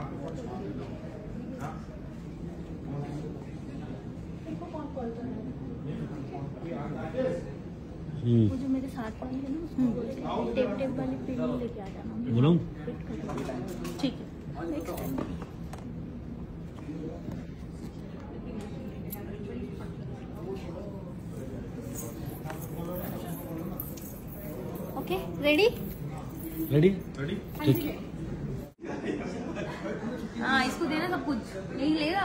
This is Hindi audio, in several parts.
वो जो मेरे साथ वाली है ना उसको टेप टेप वाली पिन लेके आ जाना। बोलो ठीक है next time. Okay ready ready ठीक है। हाँ इसको देना सब कुछ यही लेगा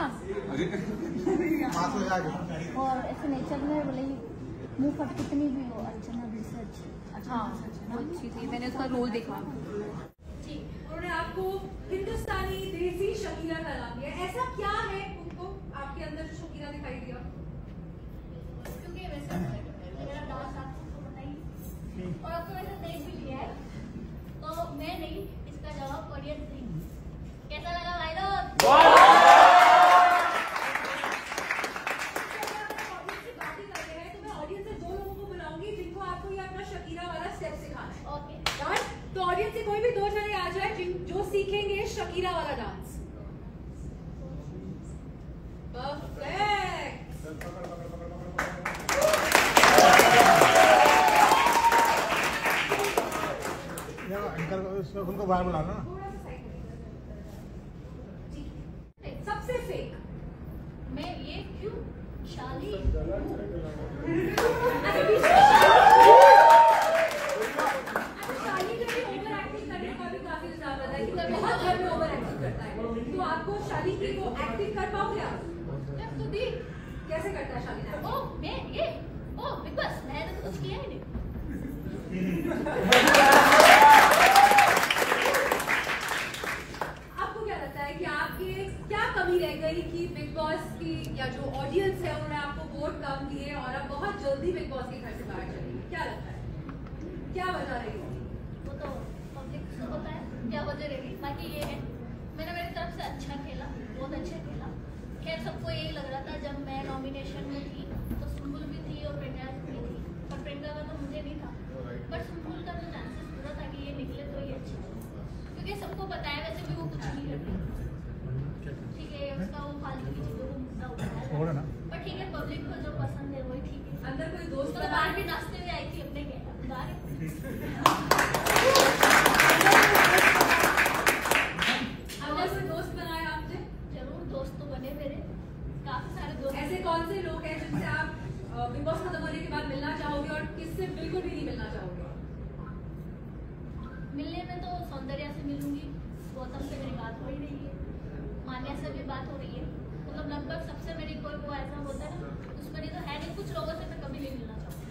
और ऐसे नेचर में बोले मुंह फट कितनी भी हो अर्चना भी सच। हाँ वो अच्छी थी मैंने उसका रोल देखा। उन्होंने आपको हिंदुस्तानी देसी शकीरा का नाम दिया, ऐसा क्या है उनको आपके अंदर जो शकीरा दिखाई दिया? क्योंकि वैसा मेरा डांस आपको पता ही और आपको वैसे देख भी लिया है तो मैं नहीं इसका जवाब ऑडियंस देंगे। कैसा लगा भाई लोग? तो ऑडियंस से कोई भी दो जने आ जाए जो सीखेंगे शकीरा वाला डांस। परफेक्ट। उनको बाहर बुलाना ना। सबसे फेक मैं ये क्यों शाली तो आपको शादी की वो एक्टिंग कर पाओगे आप? तो दी कैसे करता है शादी? ओ मैं ये ओ बिग बॉस मैंने तो कुछ किया ही नहीं। आपको क्या लगता है कि आपके क्या कमी रह गई कि बिग बॉस की या जो ऑडियंस है उन्होंने आपको वोट कम दिए और आप बहुत जल्दी बिग बॉस के घर से बाहर चले? क्या लगता है क्या वजह रही? वो तो पब्लिक को पता है क्या वजह रहेगी। बाकी ये है मैंने मेरी तरफ से अच्छा खेला बहुत अच्छा खेला। खैर सबको यही लग रहा था जब मैं नॉमिनेशन में थी तो सुम्बुल भी थी और प्रियंका भी थी पर प्रियंका का तो मुझे नहीं था बट सुम्बुल का तो चांसेस पूरा था कि ये निकले तो ये अच्छा क्योंकि सबको पता है वैसे भी वो कुछ नहीं करती। ठीक है उसका वो फालतू की चीजों को मुद्दा उठाया पर ठीक है पब्लिक को जो पसंद है वही ठीक है। अंदर कोई दोस्त तो बाहर भी नाचते हुए आई थी अपने बाहर ऐसे कौन से लोग हैं जिनसे आप बिग बॉस खत्म होने के बाद मिलना चाहोगे और किससे बिल्कुल भी नहीं मिलना चाहोगे? मिलने में तो सौंदर्या से मिलूंगी, गौतम से मेरी बात हो ही रही है, मान्या से भी बात हो रही है, मतलब लगभग सबसे मेरी कोई वो ऐसा होता है ना उसमें नहीं तो है नहीं। कुछ लोगों से मैं कभी नहीं मिलना चाहूँगी।